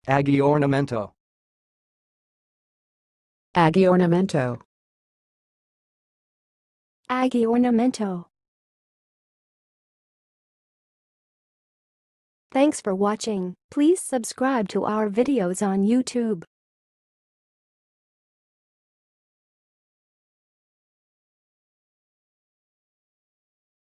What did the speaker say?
aggiornamento, aggiornamento, aggiornamento. Thanks for watching. Please subscribe to our videos on YouTube.